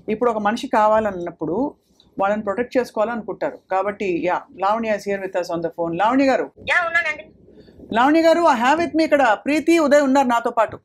ఇప్పుడు ఒక మనిషి కావాలన్నప్పుడు వాళ్ళని ప్రొటెక్ట్ చేసుకోవాలనుకుంటారు. కాబట్టి yeah, Lavanya is here with us on the phone. Lavanya garu, Lavanya గారు, ఐ హ్యావ్ విత్ మీ ఇక్కడ ప్రీతి, ఉదయ్ ఉన్నారు నాతో పాటు,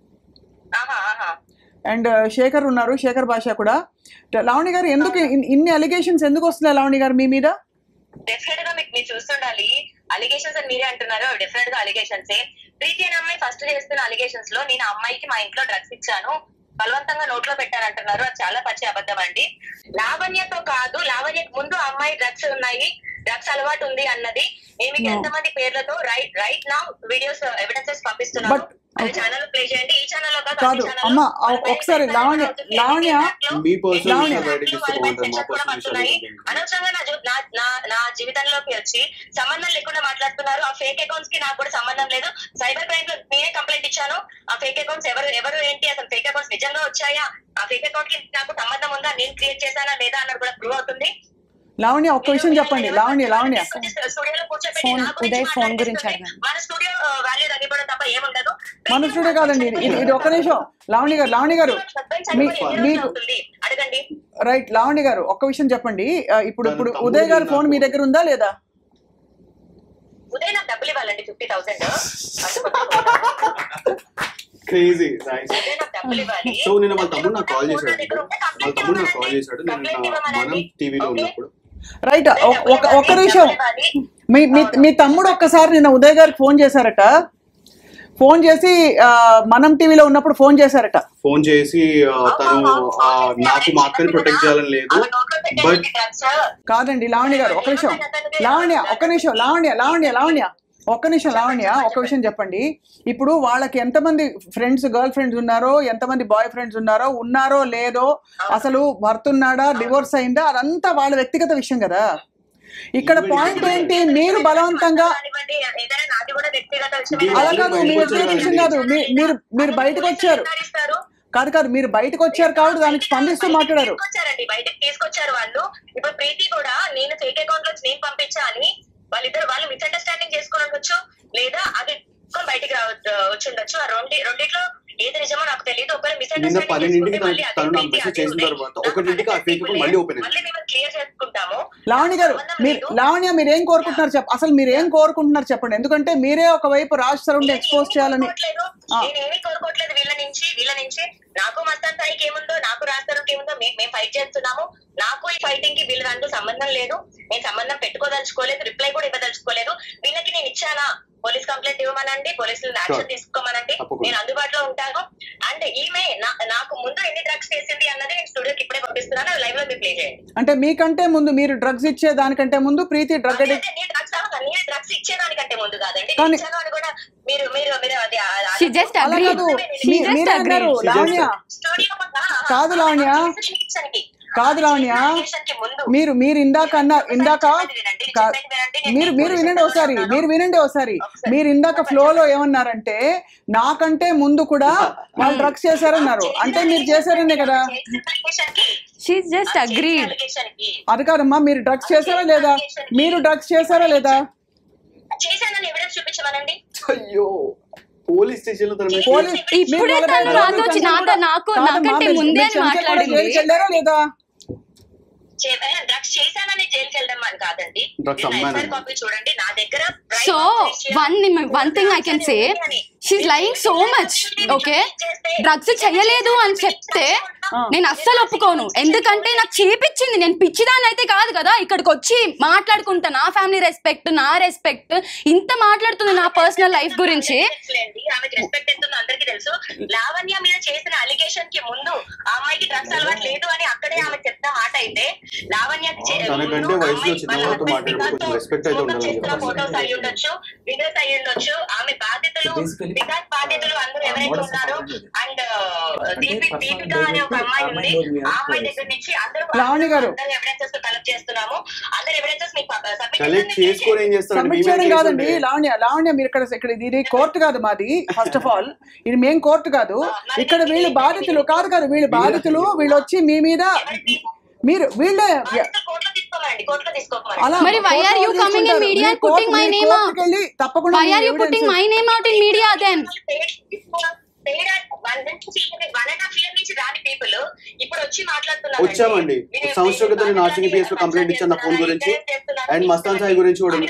అండ్ శేఖర్ ఉన్నారు, శేఖర్ భాష కూడా. లావణ్య గారు, ఎందుకు ఇన్ని అలిగేషన్స్ ఎందుకు వస్తున్నాయి లావణ్య గారు మీ మీద? డెఫినెట్ గా మీరు చూస్తుండాలి. అలిగేషన్స్ అని మీరే అంటున్నారు, డెఫినెట్ గా అలిగేషన్స్. ప్రీతి అనే అమ్మాయి ఫస్ట్ చేస్తున్న అలిగేషన్స్ లో నేను అమ్మాయికి మా ఇంట్లో డ్రగ్స్ ఇచ్చాను, బలవంతంగా నోట్లో పెట్టారంటున్నారు. అది చాలా పచ్చి అబద్ధం అండి. లావణ్యతో కాదు, లావణ్యకు ముందు అమ్మాయి డ్రగ్స్ ఉన్నాయి, డ్రగ్స్ అలవాటు ఉంది అన్నది నేను మీకు ఎంతమంది పేర్లతో రైట్ నౌ వీడియోస్ ఎవిడెన్సెస్ పంపిస్తున్నాను. ఛానల్ ప్లే చేయండి. ఈ ఛానల్ లో కాదు అమ్మా, ఒకసారి లావణ్య అనవసరంగా నా జీవితంలోకి వచ్చి సంబంధం లేకుండా మాట్లాడుతున్నారు. ఆ ఫేక్ అకౌంట్స్ కి నాకు కూడా సంబంధం లేదు. సైబర్ క్రైమ్ లో నేనే కంప్లైంట్ ఇచ్చాను. ఆ ఫేక్ అకౌంట్స్ ఎవరు ఏంటి, అసలు ఫేక్ అకౌంట్స్ నిజంగా వచ్చాయా, ఆ ఫేక్ అకౌంట్ కి నాకు సంబంధం ఉందా, నేను క్రియేట్ చేశానా లేదా అన్నది కూడా ప్రూవ్ అవుతుంది. లావణ్య, ఒక్క విషయం చెప్పండి. లావణ్య ఉదయ్ ఫోన్ గురించి మన స్టూడియో వాల్యూ తగ్గిపోవడం తప్ప ఏముండదు. మన స్టూడియో కాదండి ఇది. ఒక్క నిమిషం లావణ్య గారు మీకు అడగండి. రైట్, లావణ్య గారు ఒక్క విషయం చెప్పండి. ఇప్పుడు ఉదయ్ గారు ఫోన్ మీ దగ్గర ఉందా లేదా? ఉదయ్ నాకు డబ్బులు ఇవ్వాలండి, 50,000. క్రేజీ. సో నేను వాళ్ళ తమ్ముడు నాకు కాల్ చేశాడు, నేను మనం టీవీలో ఉన్నప్పుడు. రైట్, ఒక్క నిమిషం. మీ తమ్ముడు ఒక్కసారి నిన్న ఉదయ్ గారికి ఫోన్ చేశారట. ఫోన్ చేసి మనం టీవీలో ఉన్నప్పుడు ఫోన్ చేశారట. ఫోన్ చేసి తను నాకు మా అక్కని ప్రొటెక్ట్ చేయాలని లేదు. బట్ కాదండి లావణ్య గారు, ఒక్క నిమిషం. లావణ్య ఒక్క విషయం చెప్పండి. ఇప్పుడు వాళ్ళకి ఎంతమంది ఫ్రెండ్స్, గర్ల్ ఫ్రెండ్స్ ఉన్నారో, ఎంతమంది బాయ్ ఫ్రెండ్స్ ఉన్నారో లేదో, అసలు భర్త ఉన్నాడా, డివోర్స్ అయిందా, అదంతా వాళ్ళ వ్యక్తిగత విషయం కదా. ఇక్కడ పాయింట్ ఏంటి, మీరు బలవంతంగా అలా కాదు, మీ వ్యక్తిగత విషయం కాదు. మీరు బయటకు వచ్చారు మీరు బయటకు వచ్చారు కాబట్టి దానికి స్పందిస్తూ మాట్లాడారు. బయటకు తీసుకొచ్చారు వాళ్ళు. ఇప్పుడు ప్రీతి కూడా నేను ఫేక్ అకౌంట్ లో నేను పంపించా అని వాళ్ళు మిస్అండర్స్టాండింగ్ చేసుకుని ఉండొచ్చు, లేదా అది బయటికి వచ్చి ఉండొచ్చు. ఆ రెండిట్లో ఏది నిజమో నాకు తెలియదు. ఒకవేళ మిస్అండర్స్టాండింగ్ క్లియర్ చేసుకుంటాము. లావణ్య మీరేం కోరుకుంటున్నారు అసలు మీరేం కోరుకుంటున్నారు చెప్పండి. ఎందుకంటే మీరే ఒకవైపు రాజ్ సరౌండ్ ఎక్స్పోజ్ చేయాలని. నేనేమీ కోరుకోవట్లేదు వీళ్ళ నుంచి. నాకు మస్తాన్ సాయికి ఏముందో, నాకు రాజ్ సరౌండ్కి ఏముందో మేము ఫైట్ చేస్తున్నాము. నాకు ఈ ఫైటింగ్ కి వీళ్ళ దాంట్లో సంబంధం లేదు. నేను సంబంధం పెట్టుకోదలుచుకోలేదు, రిప్లై కూడా ఇవ్వదలుచుకోలేదు. వీళ్ళకి నేను ఇచ్చానా, పోలీస్ కంప్లైంట్ ఇవ్వమనండి, పోలీసులు యాక్షన్ తీసుకోమనండి, నేను అందుబాటులో ఉంటాను. అండ్ ఈమె నాకు ముందు ఎన్ని డ్రగ్స్ చేసింది అన్నది నేను స్టూడియోకి ఇప్పుడే పంపిస్తున్నాను. లైవ్ లో మీరు ప్లే చేయండి. అంటే మీకంటే ముందు, మీరు డ్రగ్స్ ఇచ్చే దానికంటే ముందు ప్రీతి డ్రగ్స్ ఇచ్చేదానికంటే ముందు కాదండి, కూడా మీరు కాదు లావణ్య, మీరు ఇందాక మీరు వినండి ఒకసారి. మీరు ఇందాక ఫ్లోలో ఏమన్నారంటే నాకంటే ముందు కూడా వాళ్ళు డ్రగ్స్ చేశారన్నారు. అంటే మీరు చేశారనే కదా. అది కాదమ్మా, మీరు డ్రగ్స్ చేశారా లేదా? అయ్యో, పోలీస్ స్టేషన్ లో లేదా? డ్రగ్స్ చేశానని జైలుకి వెళ్ళడం అని కాదండి. కాపీ చూడండి నా దగ్గర. So one thing I can say, she is lying so much. Okay, drugs చెయ్యలేదు అని చెప్తే నేను అస్సలు ఒప్పుకోను. ఎందుకంటే నాకు చేపించింది, నేను పిచ్చిదాన్ని అయితే కాదు కదా. ఇక్కడికి వచ్చి మాట్లాడుకుంటా, నా ఫ్యామిలీ రెస్పెక్ట్, నా రెస్పెక్ట్, ఇంత మాట్లాడుతుంది నా పర్సనల్ లైఫ్ గురించి. ఆమెకి రెస్పెక్ట్ ఎంత ఉందో అందరికీ తెలుసు. లావణ్య మీద చేసిన అలిగేషన్ కి ముందు ఆ అమ్మాయికి డ్రగ్స్ అలవాటు లేదు అని అక్కడే ఆమె చెప్తున్న మాట అయితే, లావణ్యకి ఫోటోస్ అయ్యి ఉండొచ్చు, వీడియోస్ అయ్యి ఉండొచ్చు. ఆమె బాధితులు అందరూ ఎవరైతే ఉన్నారో, అండ్ దీపిక అనే ఒక అమ్మాయి ఉంది, ఆ అమ్మాయి దగ్గర నుంచి అందరూ ఎవిడెన్సెస్ కలెక్ట్ చేస్తున్నాము. అందరు ఎవిడెన్సెస్ సబ్మిట్ చేయడం కాదండి లావణ్య, మీరు ఇక్కడ ఇది కోర్టు కాదు మాది. ఫస్ట్ ఆఫ్ ఆల్ ఇది మేం కోర్టు కాదు. ఇక్కడ వీళ్ళు బాధితులు కాదు, వీళ్ళు బాధితులు. వీళ్ళు వచ్చి మీ మీద మీరు వీళ్ళే మరి why are you coming in media and putting my name out? Why are you putting my name out in media then? ఇప్పుడు వచ్చి మాట్లాడుతున్నారు. వచ్చామండి సంవత్సరం క్రితం నేను ఆర్సీబీ PS లో కంప్లైంట్ ఇచ్చాను నా ఫోన్ గురించి అండ్ మస్తాన్ సాయి గురించి కూడా.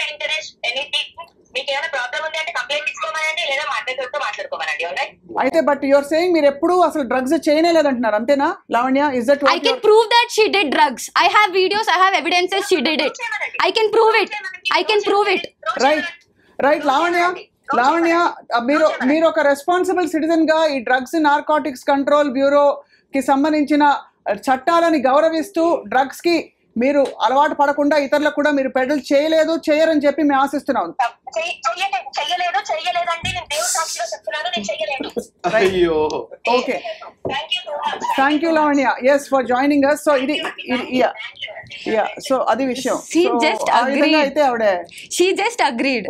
మీకు ఏమైనా ప్రాబ్లం ఉంది అంటే కంప్లైంట్ ఇచ్చుకోమనండి, లేదా మాట్లాడుతూ మాట్లాడుకోమనండి. అయితే బట్ యువర్ సేయింగ్ మీరు ఎప్పుడు అసలు డ్రగ్స్ చేయలేదంటున్నారు అంతేనా Lavanya? Is that I can prove that she did drugs. I have videos, I have evidences she did it. I can prove it. I can prove it. Right Lavanya మీరు ఒక responsible citizen గా ఈ drugs narcotics control bureau కి సంబంధించిన చట్టాలని గౌరవిస్తూ drugs కి మీరు అలవాటు పడకుండా ఇతరులకు కూడా మీరు పెడల్ చేయరని చెప్పి మేము ఆశిస్తున్నాం. Okay, thank you Lavanya. Yes for joining us. So ఇది సో అది విషయం. She just agreed. అయితే ఆవిడ She just agreed.